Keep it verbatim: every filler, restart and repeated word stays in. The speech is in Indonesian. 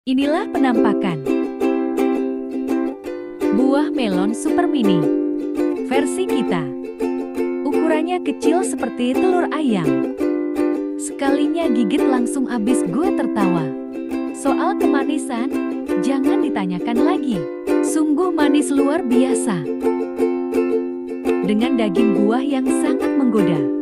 Inilah penampakan buah melon super mini versi kita. Ukurannya kecil seperti telur ayam. Sekalinya gigit langsung habis, gue tertawa. Soal kemanisan, jangan ditanyakan lagi. Sungguh manis luar biasa. Dengan daging buah yang sangat menggoda.